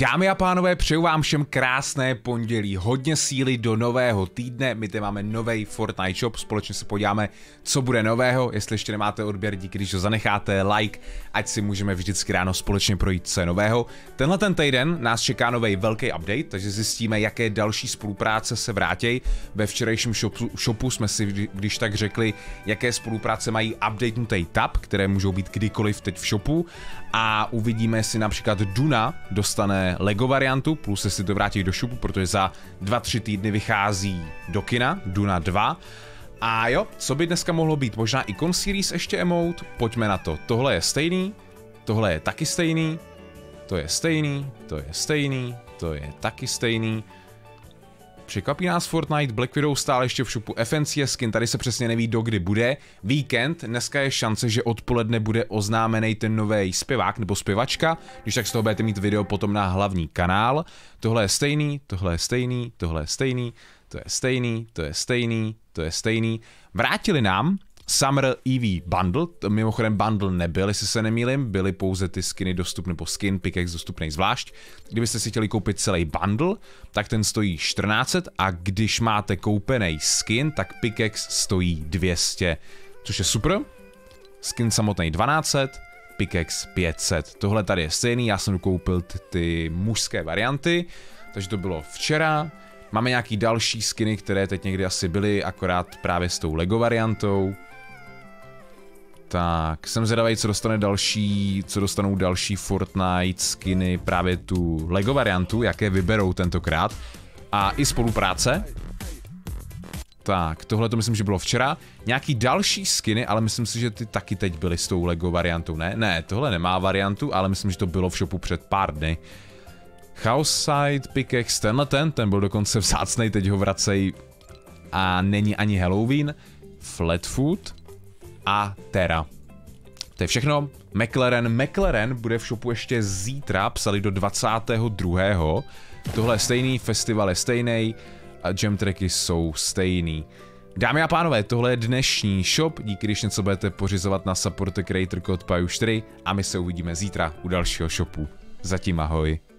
Dámy a pánové, přeju vám všem krásné pondělí, hodně síly do nového týdne, my tady máme nový Fortnite shop, společně se podíváme, co bude nového, jestli ještě nemáte odběr, díky, když to zanecháte, like, ať si můžeme vždycky ráno společně projít, co je nového. Tenhle ten týden nás čeká nový velký update, takže zjistíme, jaké další spolupráce se vrátí. Ve včerejším shopu jsme si když tak řekli, jaké spolupráce mají updatenutý tab, které můžou být kdykoliv teď v shopu, a uvidíme, jestli například Duna dostane Lego variantu, plus si to vrátí do shopu, protože za 2-3 týdny vychází do kina, Duna 2. A jo, co by dneska mohlo být? Možná Icon Series ještě emote? Pojďme na to. Tohle je stejný, tohle je taky stejný, to je stejný, to je stejný, to je taky stejný. Překvapí nás Fortnite, Black Widow stále ještě v shopu, FNC skin, tady se přesně neví, dokdy bude. Víkend, dneska je šance, že odpoledne bude oznámený ten nový zpěvák nebo zpěvačka, když tak z toho budete mít video potom na hlavní kanál. Tohle je stejný, tohle je stejný, tohle je stejný, to je stejný, to je stejný, to je stejný. Vrátili nám Summer EV Bundle, mimochodem bundle nebyl, jestli se nemýlim, byly pouze ty skiny dostupné, nebo skin pickaxe dostupný zvlášť. Kdybyste si chtěli koupit celý bundle, tak ten stojí 1400 a když máte koupený skin, tak pickaxe stojí 200, což je super. Skin samotný 1200, pickaxe 500. Tohle tady je stejný, já jsem koupil ty mužské varianty, takže to bylo včera. Máme nějaký další skiny, které teď někdy asi byly, akorát právě s tou Lego variantou. Tak, jsem zvědavý, co dostanou další Fortnite skiny, právě tu Lego variantu, jaké vyberou tentokrát. A i spolupráce. Tak, tohle to myslím, že bylo včera. Nějaký další skiny, ale myslím si, že ty taky teď byly s tou Lego variantou, ne? Ne, tohle nemá variantu, ale myslím, že to bylo v shopu před pár dny. Houseside Pickaxe, ten byl dokonce vzácnej, teď ho vracej a není ani Halloween. Flatfoot a Terra. To je všechno. McLaren bude v shopu ještě zítra, psali do 22. Tohle je stejný, festival je stejný a jam tracky jsou stejný. Dámy a pánové, tohle je dnešní shop, díky, když něco budete pořizovat na Support Creator kód PAJU4 a my se uvidíme zítra u dalšího shopu. Zatím ahoj.